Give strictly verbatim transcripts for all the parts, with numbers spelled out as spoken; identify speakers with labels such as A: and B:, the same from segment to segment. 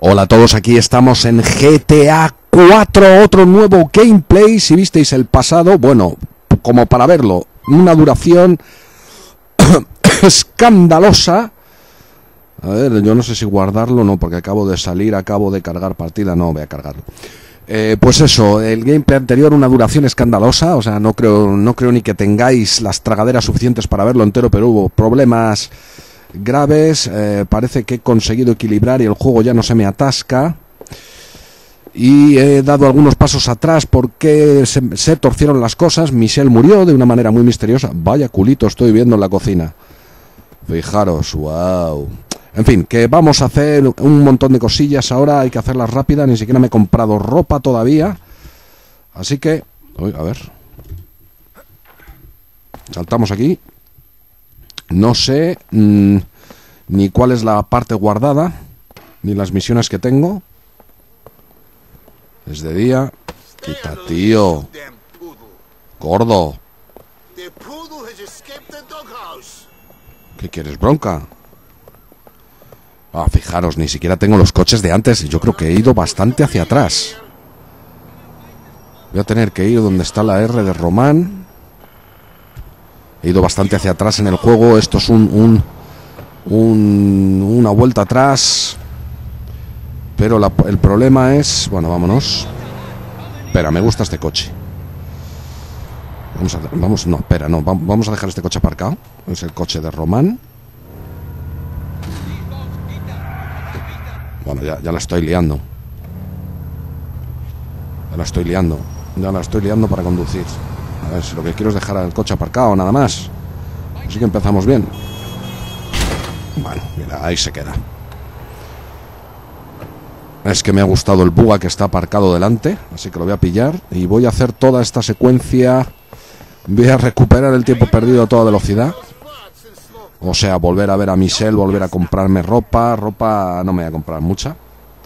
A: Hola a todos, aquí estamos en G T A cuatro, otro nuevo gameplay. Si visteis el pasado, bueno, como para verlo, una duración escandalosa. A ver, yo no sé si guardarlo o no, porque acabo de salir, acabo de cargar partida, no voy a cargarlo. Eh, pues eso, el gameplay anterior, una duración escandalosa, o sea, no creo, no creo ni que tengáis las tragaderas suficientes para verlo entero, pero hubo problemas graves. Eh, parece que he conseguido equilibrar y el juego ya no se me atasca. Y he dado algunos pasos atrás porque se, se torcieron las cosas. Michelle murió de una manera muy misteriosa. Vaya culito estoy viendo en la cocina. Fijaros, wow. En fin, que vamos a hacer un montón de cosillas ahora, hay que hacerlas rápidas, ni siquiera me he comprado ropa todavía. Así que, uy, a ver. Saltamos aquí. No sé mmm, ni cuál es la parte guardada, ni las misiones que tengo. Es de día. Quita, tío. Gordo. ¿Qué quieres, bronca? Ah, fijaros, ni siquiera tengo los coches de antes. Yo creo que he ido bastante hacia atrás. Voy a tener que ir donde está la R de Román. He ido bastante hacia atrás en el juego. Esto es un, un, un una vuelta atrás. Pero la, el problema es... Bueno, vámonos. Espera, me gusta este coche. Vamos a... Vamos, no, espera, no. Vamos a dejar este coche aparcado. Es el coche de Román. Bueno, ya, ya la estoy liando. Ya la estoy liando. Ya la estoy liando para conducir. A ver, si lo que quiero es dejar el coche aparcado, nada más. Así que empezamos bien. Bueno, mira, ahí se queda. Es que me ha gustado el Buga que está aparcado delante, así que lo voy a pillar. Y voy a hacer toda esta secuencia. Voy a recuperar el tiempo perdido a toda velocidad. O sea, volver a ver a Michelle, volver a comprarme ropa. Ropa no me voy a comprar mucha.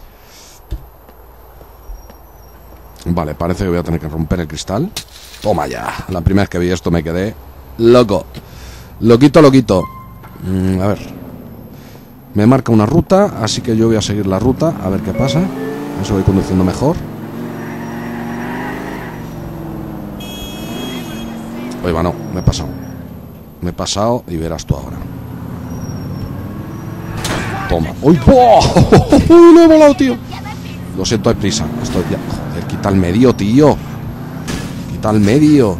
A: Vale, parece que voy a tener que romper el cristal. Toma ya. La primera vez que vi esto me quedé loco. Loquito, loquito. Mm, a ver. Me marca una ruta, así que yo voy a seguir la ruta. A ver qué pasa. Eso voy conduciendo mejor. Oye, va, no, me he pasado. Me he pasado y verás tú ahora. Toma. ¡Uy! ¡Oh! ¡Uy, no he volado, tío! Lo siento, hay prisa. Estoy ya... Joder, quita el medio, tío. Quita el medio.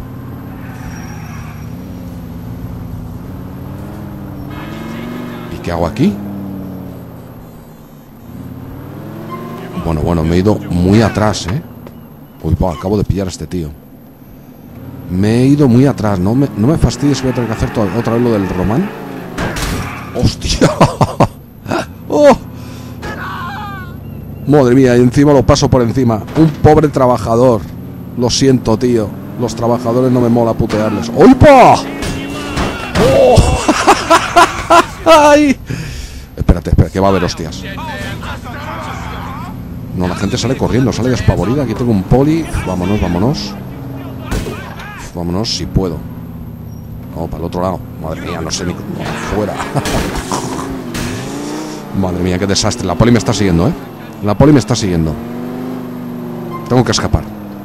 A: ¿Y qué hago aquí? Bueno, bueno, me he ido muy atrás, ¿eh? Uy, va, acabo de pillar a este tío. Me he ido muy atrás. No me, no me fastidies que voy a tener que hacer toda, otra vez lo del Román. ¡Hostia! ¡Oh! Madre mía, y encima lo paso por encima. Un pobre trabajador. Lo siento, tío. Los trabajadores no me mola putearles. ¡Oipa! ¡Oh! ¡Ay! Espérate, espérate, que va a haber hostias. No, la gente sale corriendo, sale despavorida. Aquí tengo un poli. Vámonos, vámonos. Vámonos, si puedo. No, para el otro lado. Madre mía, no sé ni... No, fuera. Madre mía, qué desastre. La poli me está siguiendo, ¿eh? La poli me está siguiendo. Tengo que escapar.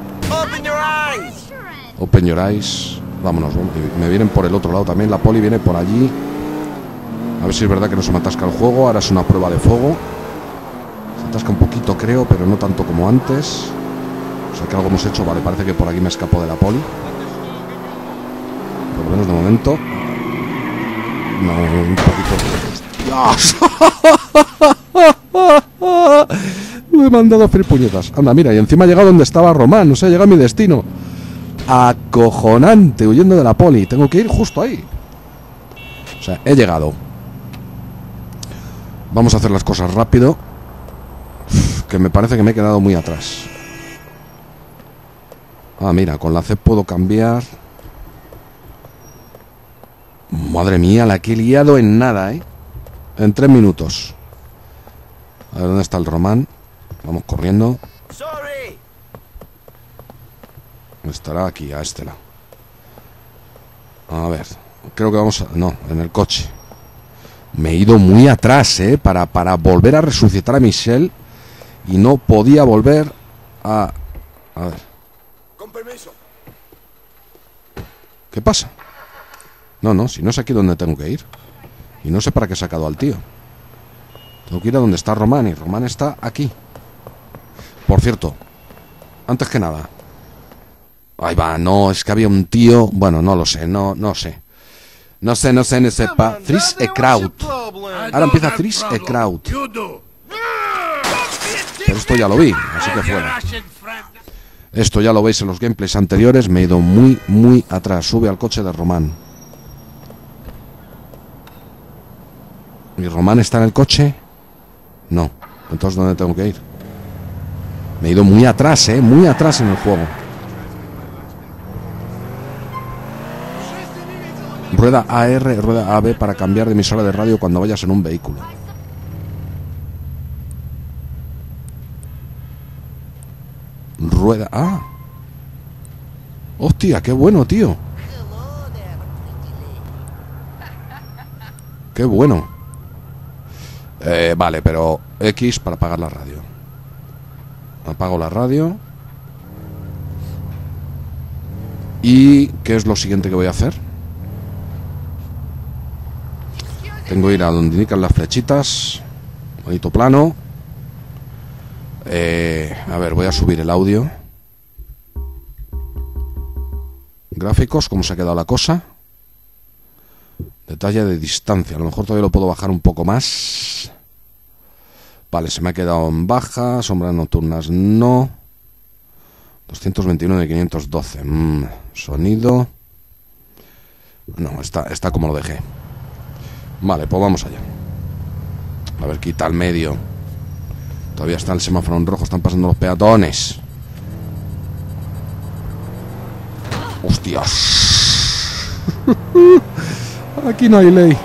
A: Open your eyes. Vámonos, me vienen por el otro lado también. La poli viene por allí. A ver si es verdad que no se me atasca el juego. Ahora es una prueba de fuego. Se atasca un poquito, creo, pero no tanto como antes. O sea que algo hemos hecho. Vale, parece que por aquí me escapó de la poli. Por lo menos de momento. No, un poquito. Lo he mandado a freír puñetas. Anda, mira, y encima he llegado donde estaba Román. O sea, llega a mi destino. Acojonante, huyendo de la poli. Tengo que ir justo ahí. O sea, he llegado. Vamos a hacer las cosas rápido. Uf, que me parece que me he quedado muy atrás. Ah, mira, con la C puedo cambiar. Madre mía, la que he liado en nada, ¿eh? En tres minutos. A ver, ¿dónde está el Román? Vamos corriendo. Estará aquí, a este lado. A ver, creo que vamos a... No, en el coche. Me he ido muy atrás, ¿eh? Para, para volver a resucitar a Michelle. y no podía volver a... A ver.
B: Con permiso.
A: ¿Qué pasa? No, no, si no es aquí donde tengo que ir. Y no sé para qué he sacado al tío. Tengo que ir a donde está Román, y Román está aquí. Por cierto, antes que nada... Ahí va, no, es que había un tío... Bueno, no lo sé, no, no sé. No sé, no sé, no sepa. Tris e Kraut. Ahora empieza Tris e Kraut. Pero esto ya lo vi, así que fuera. Esto ya lo veis en los gameplays anteriores. Me he ido muy, muy atrás. Sube al coche de Román. ¿Y Román está en el coche? No. Entonces, ¿dónde tengo que ir? Me he ido muy atrás, eh. Muy atrás en el juego. Rueda A R, rueda A B para cambiar de emisora de radio cuando vayas en un vehículo. Rueda... ¡Ah! ¡Hostia, qué bueno, tío! ¡Qué bueno! Eh, vale, pero X para apagar la radio. Apago la radio. ¿Y qué es lo siguiente que voy a hacer? Tengo que ir a donde indican las flechitas. Bonito plano. Eh, a ver, voy a subir el audio. Gráficos, cómo se ha quedado la cosa. Detalle de distancia. A lo mejor todavía lo puedo bajar un poco más. Vale, se me ha quedado en baja. Sombras nocturnas no. doscientos veintiuno de quinientos doce. Mm, sonido. No, está, está como lo dejé. Vale, pues vamos allá. A ver, quita el medio. Todavía está el semáforo en rojo. Están pasando los peatones. ¡Hostias! Aquí no hay ley.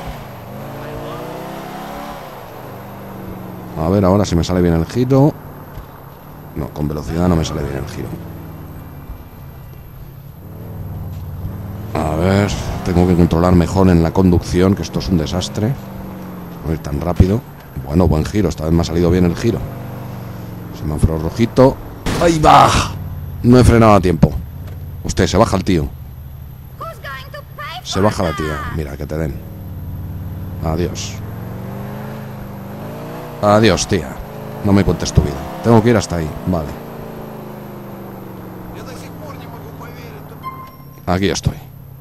A: A ver, ahora si me sale bien el giro. No, con velocidad no me sale bien el giro. A ver, tengo que controlar mejor en la conducción, que esto es un desastre. No ir tan rápido. Bueno, buen giro, esta vez me ha salido bien el giro. Semáforo rojito. ¡Ahí va! No he frenado a tiempo. Usted, se baja el tío. Se baja la tía. Mira, que te den. Adiós. Adiós, tía. No me cuentes tu vida. Tengo que ir hasta ahí. Vale. Aquí estoy.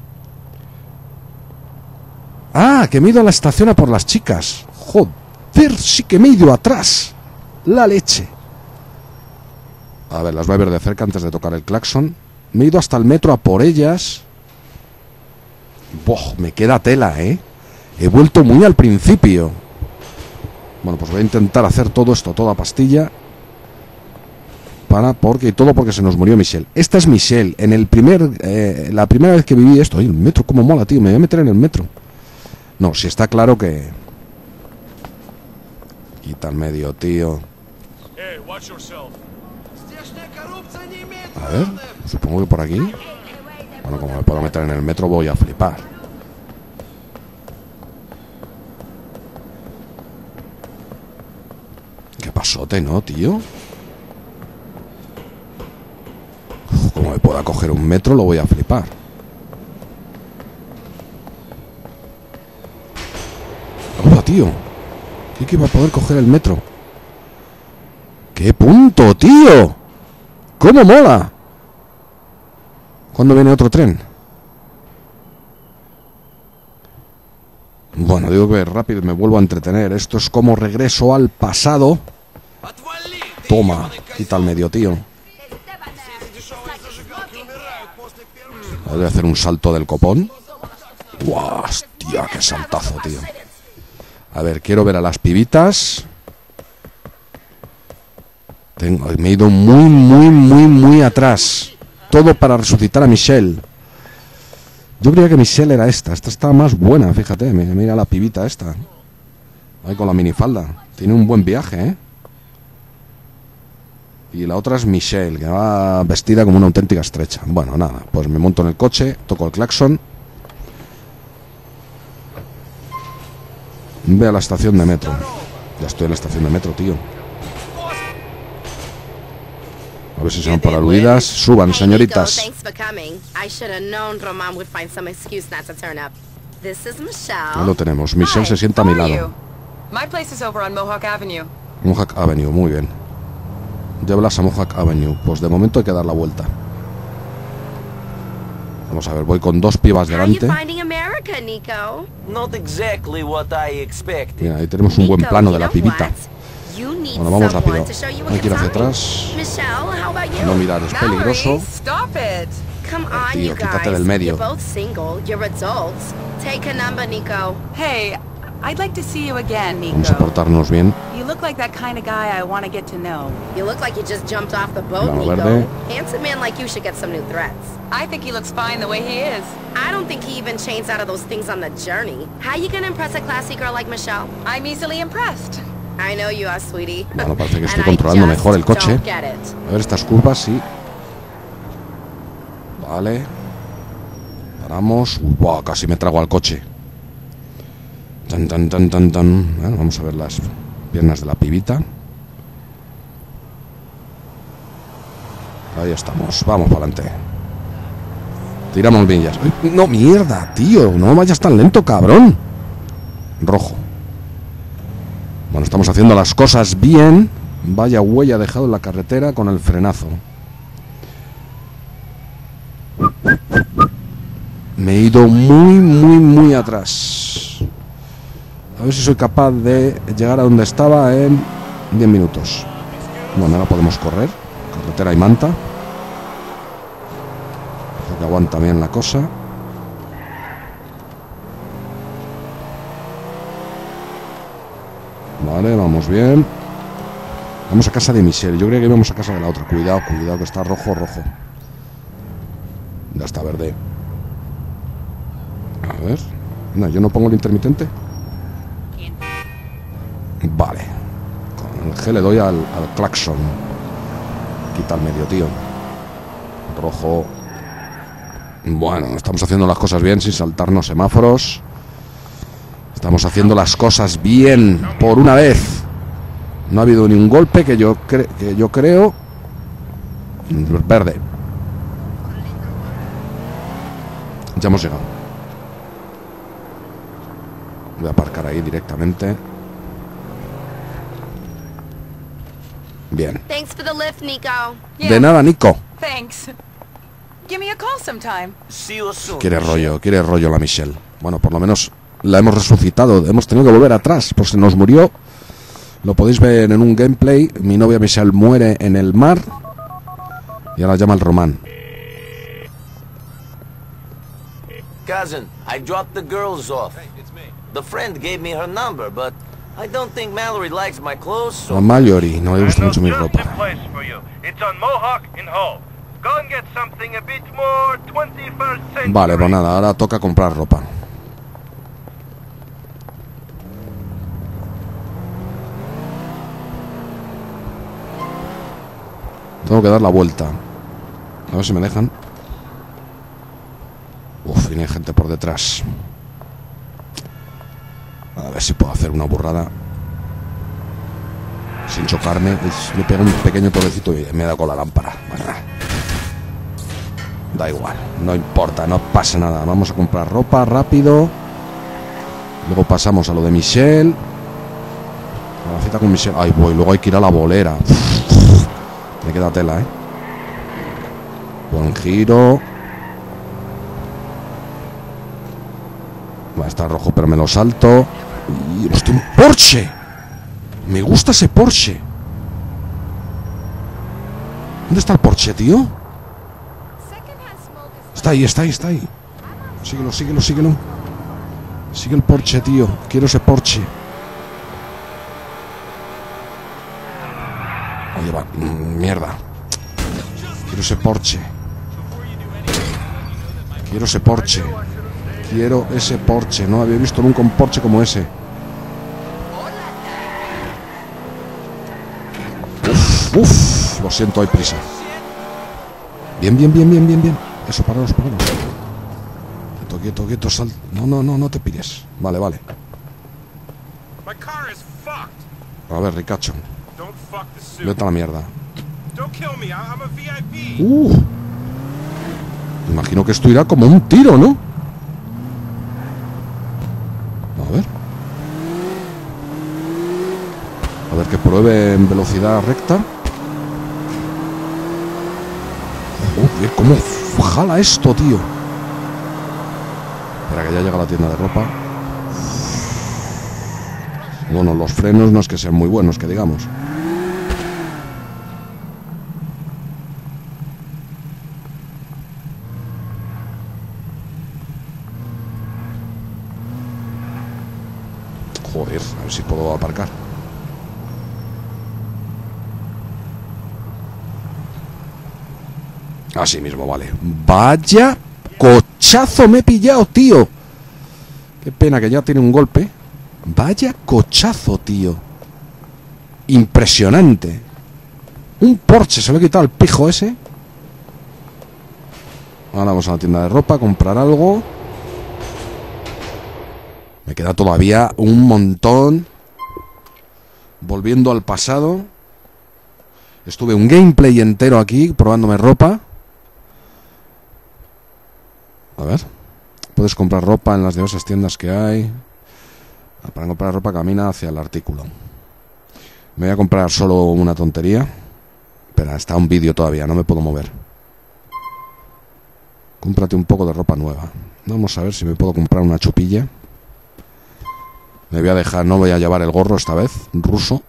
A: Ah, que me he ido a la estación a por las chicas. Joder, sí que me he ido atrás. La leche. A ver, las voy a ver de cerca antes de tocar el claxon. Me he ido hasta el metro a por ellas. Boh, me queda tela, ¿eh? He vuelto muy al principio. Bueno, pues voy a intentar hacer todo esto, toda pastilla. Para, porque, y todo porque se nos murió Michelle. Esta es Michelle. En el primer, eh, la primera vez que viví esto. Ay, el metro, cómo mola, tío. Me voy a meter en el metro. No, si está claro que... Quita el medio, tío. A ver, supongo que por aquí. Bueno, como me puedo meter en el metro voy a flipar. ¿Qué pasote, no, tío? Uf, como me pueda coger un metro lo voy a flipar. ¡Hola, tío! ¿Qué que iba a poder coger el metro? ¡Qué punto, tío! ¡Cómo mola! ¿Cuándo viene otro tren? Bueno, digo que rápido me vuelvo a entretener. Esto es como regreso al pasado. Toma, quita el medio, tío. Voy a hacer un salto del copón. ¡Guau! ¡Hostia, qué saltazo, tío! A ver, quiero ver a las pibitas. Tengo, me he ido muy, muy, muy, muy atrás. Todo para resucitar a Michelle. Yo creía que Michelle era esta. Esta está más buena, fíjate. Mira la pibita esta. Ahí con la minifalda. Tiene un buen viaje, ¿eh? Y la otra es Michelle, que va vestida como una auténtica estrecha. Bueno, nada, pues me monto en el coche, toco el claxon. Ve a la estación de metro. Ya estoy en la estación de metro, tío. A ver si se van por aludidas. Suban, señoritas. Ahí lo tenemos. Michelle se sienta a mi lado. Mohawk Avenue, muy bien. Llévalas a Mohawk Avenue. Pues de momento hay que dar la vuelta. Vamos a ver, voy con dos pibas delante. Mira, ahí tenemos un buen plano de la pibita. Bueno, vamos rápido. Hay que ir hacia atrás. No mirar, es peligroso. Tío, quítate del medio.
B: I'd like to see you again, Nico.
A: Vamos a portarnos bien.
B: You look like that kind of guy I want to get to know.
C: You look like you just jumped off the boat,
A: Plano
C: Nico.
A: verde.
C: Handsome man like you should get some new threats.
B: I think he looks fine the way he is.
C: I don't think he even changed out of those things on the journey. How you gonna impress a classy girl like Michelle?
B: I'm easily impressed.
C: I know you are, sweetie.
A: Bueno, parece que estoy
C: And I
A: controlando
C: just
A: mejor el coche.
C: don't get it.
A: A ver estas curvas, sí. Vale. Paramos. Uy, wow, casi me trago al coche. Tan, tan, tan, tan, tan. Bueno, vamos a ver las piernas de la pibita. Ahí estamos. Vamos para adelante. Tiramos millas. ¡Ay, no, mierda, tío! No vayas tan lento, cabrón. Rojo. Bueno, estamos haciendo las cosas bien. Vaya huella dejado en la carretera con el frenazo. Me he ido muy, muy, muy atrás. A ver si soy capaz de llegar a donde estaba en diez minutos. Bueno, ahora podemos correr. Carretera y manta. Creo que aguanta bien la cosa. Vale, vamos bien. Vamos a casa de Michelle. Yo creo que íbamos a casa de la otra. Cuidado, cuidado, que está rojo, rojo. Ya está verde. A ver. No, yo no pongo el intermitente. Vale. Con el G le doy al, al claxon. Quita el medio, tío. Rojo. Bueno, estamos haciendo las cosas bien sin saltarnos semáforos. Estamos haciendo las cosas bien. Por una vez. No ha habido ni un golpe que yo, cre que yo creo. Verde. Ya hemos llegado. Voy a aparcar ahí directamente. Bien.
C: Thanks for the lift, Nico.
A: De nada, Nico.
B: Thanks. Give me a call sometime.
A: Quiere rollo, quiere rollo la Michelle. Bueno, por lo menos la hemos resucitado. Hemos tenido que volver atrás, pues se nos murió. Lo podéis ver en un gameplay. Mi novia Michelle muere en el mar. Y ahora llama el Román.
D: Cousin, I dropped the girls off. The friend gave me her number, but I don't think Mallory likes my clothes, so...
A: A Mallory, no le gusta mucho mi ropa. Vale, pues nada, ahora toca comprar ropa. Tengo que dar la vuelta. A ver si me dejan. Uf, viene gente por detrás. A ver si puedo hacer una burrada sin chocarme. Me pego un pequeño toquecito y me he dado con la lámpara. Bueno, da igual, no importa, no pasa nada. Vamos a comprar ropa rápido. Luego pasamos a lo de Michelle. A la cita con Michelle. Ay, voy, luego hay que ir a la bolera. Me queda tela, eh. Buen giro. Va a estar rojo, pero me lo salto. Y, hostia, un Porsche. Me gusta ese Porsche. ¿Dónde está el Porsche, tío? Está ahí, está ahí, está ahí. Síguelo, síguelo, síguelo. Sigue el Porsche, tío. Quiero ese Porsche. Oye, va. Mierda. Quiero ese Porsche. Quiero ese Porsche. Quiero ese Porsche. No había visto nunca un Porsche como ese. Uf, uf. Lo siento, hay prisa. Bien, bien, bien, bien, bien, bien. Eso, pararos, pararos. Quieto, quieto, quieto, sal. No, no, no, no te pires. Vale, vale. A ver, Ricacho. Vete a la mierda. Uh, imagino que esto irá como un tiro, ¿no? A ver. A ver que pruebe en velocidad recta. Joder, cómo jala esto, tío. Espera que ya llega a la tienda de ropa. Bueno, los frenos no es que sean muy buenos, que digamos. Joder, a ver si puedo aparcar. Así mismo, vale. Vaya cochazo me he pillado, tío. Qué pena que ya tiene un golpe. Vaya cochazo, tío. Impresionante. Un Porsche, se lo he quitado el pijo ese. Ahora vamos a la tienda de ropa a comprar algo. Me queda todavía un montón. Volviendo al pasado. Estuve un gameplay entero aquí probándome ropa. A ver. Puedes comprar ropa en las diversas tiendas que hay. Para comprar ropa camina hacia el artículo. Me voy a comprar solo una tontería. Espera, está un vídeo todavía, no me puedo mover. Cómprate un poco de ropa nueva. Vamos a ver si me puedo comprar una chupilla. Me voy a dejar, no voy a llevar el gorro esta vez, ruso.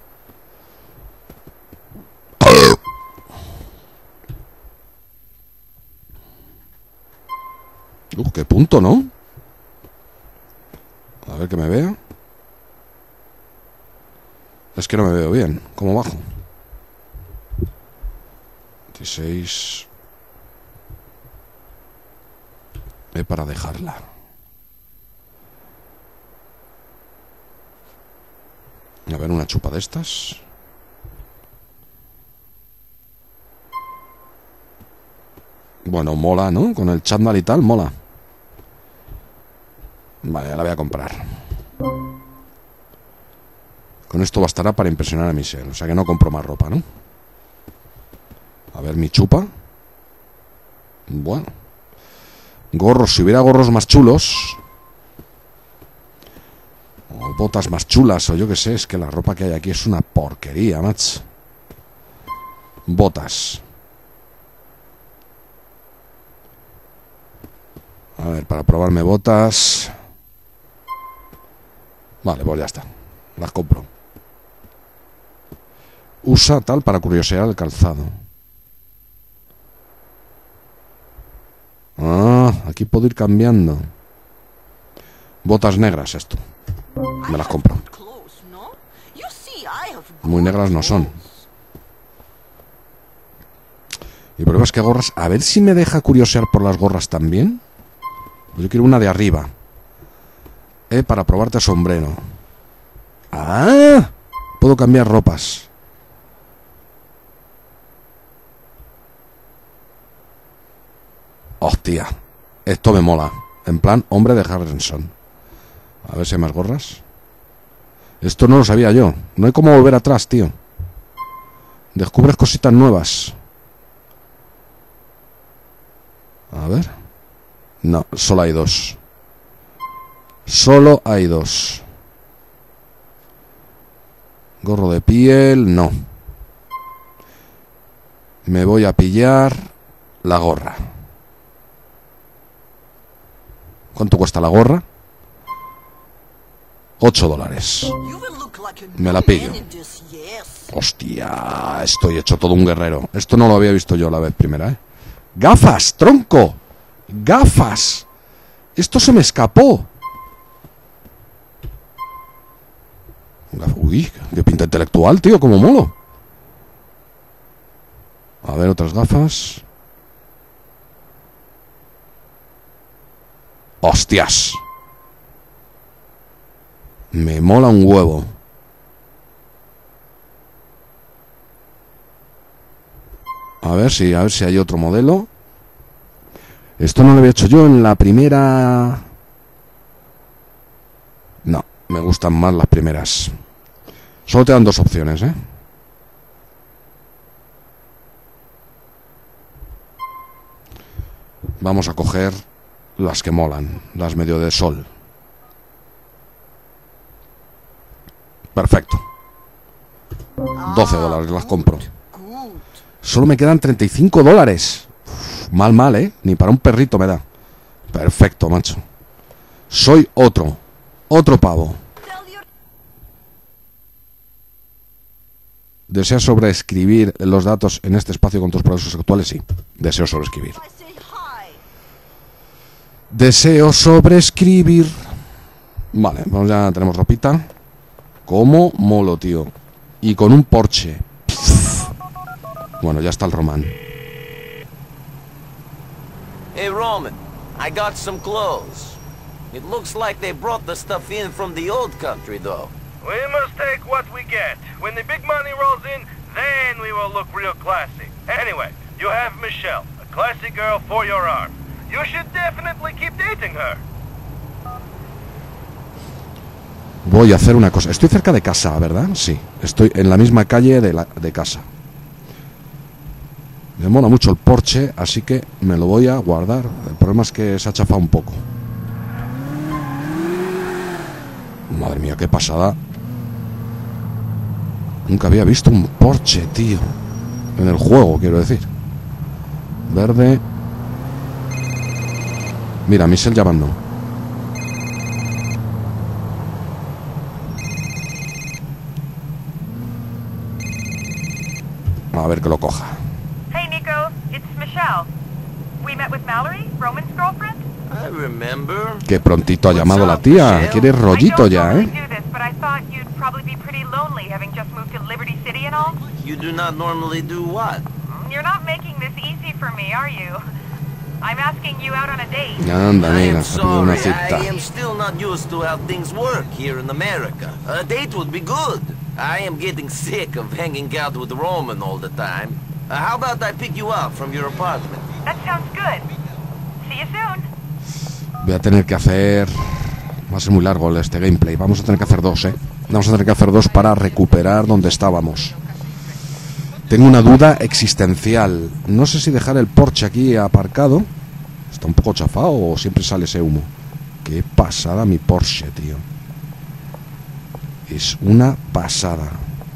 A: Uh, qué punto, ¿no? A ver que me vea. Es que no me veo bien. ¿Cómo bajo? dieciséis. Ve para dejarla. A ver, una chupa de estas. Bueno, mola, ¿no? Con el chándal y tal, mola. Vale, la voy a comprar. Con esto bastará para impresionar a Michelle. O sea que no compro más ropa, ¿no? A ver, mi chupa. Bueno. Gorros, si hubiera gorros más chulos. O botas más chulas, o yo qué sé. Es que la ropa que hay aquí es una porquería, macho. Botas. A ver, para probarme botas. Vale, pues ya está. Las compro. Usa tal para curiosear el calzado. Ah, aquí puedo ir cambiando. Botas negras, esto. Me las compro. Muy negras no son. Y el problema es que gorras... A ver si me deja curiosear por las gorras también. Yo quiero una de arriba. Eh, para probarte sombrero. Ah, puedo cambiar ropas. Hostia, esto me mola. En plan, hombre de Harrison. A ver si hay más gorras. Esto no lo sabía yo. No hay cómo volver atrás, tío. Descubres cositas nuevas. A ver. No, solo hay dos. Solo hay dos. Gorro de piel, no. Me voy a pillar la gorra. ¿Cuánto cuesta la gorra? Ocho dólares. Me la pillo. Hostia, estoy hecho todo un guerrero. Esto no lo había visto yo la vez primera, ¿eh? ¡Gafas, tronco! ¡Gafas! Esto se me escapó. Uy, qué pinta intelectual, tío, como molo. A ver, otras gafas. ¡Hostias! Me mola un huevo. A ver si, a ver si hay otro modelo. Esto no lo había hecho yo en la primera. No, me gustan más las primeras. Solo te dan dos opciones, ¿eh? Vamos a coger las que molan, las medio de sol. Perfecto. doce dólares las compro. Solo me quedan treinta y cinco dólares. Uf, mal, mal, ¿eh? Ni para un perrito me da. Perfecto, macho. Soy otro. Otro pavo. ¿Deseas sobreescribir los datos en este espacio con tus progresos actuales? Sí. Deseo sobreescribir. Deseo sobreescribir. Vale, vamos, ya tenemos ropita. Como molo, tío. Y con un Porsche. Pff. Bueno, ya está el Román.
D: Hey, Roman, I got some clothes. It looks like they brought the stuff in from the old country, though.
E: We must take what we get. When the big money rolls in, then we will look real classy. Anyway, you have Michelle, a classy girl for your arm. You should definitely keep dating her.
A: Voy a hacer una cosa. Estoy cerca de casa, ¿verdad? Sí. Estoy en la misma calle de, la, de casa. Me mola mucho el Porsche, así que me lo voy a guardar. El problema es que se ha chafado un poco. Madre mía, qué pasada. Nunca había visto un Porsche, tío. En el juego, quiero decir. Verde. Mira, Michelle llamando. A ver que lo coja.
F: Hey, Nico, it's Michelle. We met with Mallory, Roman's girlfriend.
D: I remember.
A: Qué prontito ha llamado la tía. Quiere rollito ya, ¿eh?
D: You do not normally do what?
F: You're not making this easy for me, are you? I'm asking you out on a date.
A: Anda,
D: I
A: mira,
D: am
A: se ha pedido una
D: sorry,
A: cita.
D: I am still not used to how things work here in America. A date would be good. I am getting sick of hanging out with Roman all the time. Uh, how about I pick you up from your apartment?
F: That sounds good. See you soon.
A: Voy a tener que hacer... Va a ser muy largo este gameplay. Vamos a tener que hacer dos, ¿eh? Vamos a tener que hacer dos para recuperar donde estábamos. Tengo una duda existencial. No sé si dejar el Porsche aquí aparcado. Está un poco chafado o siempre sale ese humo. Qué pasada mi Porsche, tío. Es una pasada.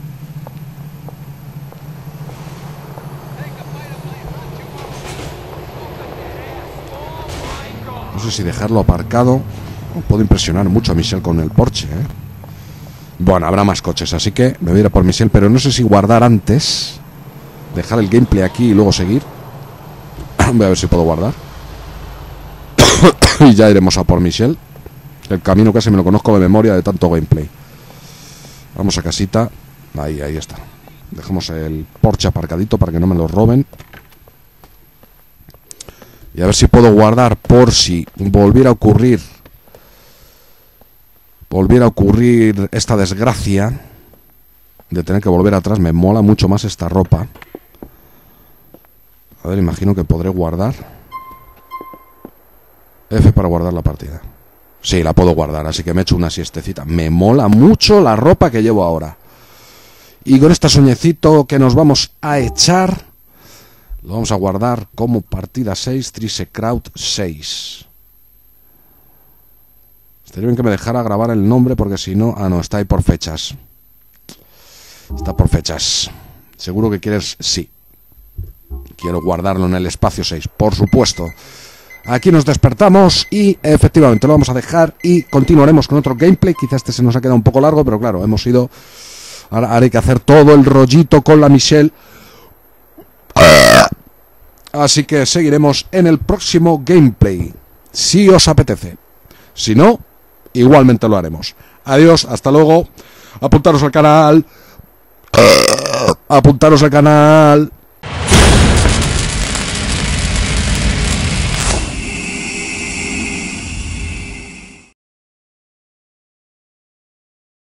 A: No sé si dejarlo aparcado. Puedo impresionar mucho a Michelle con el Porsche, ¿eh? Bueno, habrá más coches, así que me voy a ir a por Michelle, pero no sé si guardar antes. Dejar el gameplay aquí y luego seguir. Voy a ver si puedo guardar. Y ya iremos a por Michelle. El camino casi me lo conozco de memoria de tanto gameplay. Vamos a casita. Ahí, ahí está. Dejamos el Porsche aparcadito para que no me lo roben. Y a ver si puedo guardar por si volviera a ocurrir Volviera a ocurrir esta desgracia de tener que volver atrás. Me mola mucho más esta ropa. A ver, imagino que podré guardar. F para guardar la partida. Sí, la puedo guardar, así que me echo una siestecita. Me mola mucho la ropa que llevo ahora. Y con este soñecito que nos vamos a echar, lo vamos a guardar como partida seis, Trise Crowd seis. Estaría bien que me dejara grabar el nombre, porque si no... Ah, no, está ahí por fechas. Está por fechas. ¿Seguro que quieres? Sí. Quiero guardarlo en el espacio seis, por supuesto. Aquí nos despertamos y efectivamente lo vamos a dejar y continuaremos con otro gameplay. Quizás este se nos ha quedado un poco largo, pero claro, hemos ido... Ahora, ahora hay que hacer todo el rollito con la Michelle. Así que seguiremos en el próximo gameplay, si os apetece. Si no, igualmente lo haremos. Adiós, hasta luego. Apuntaros al canal. Apuntaros al canal.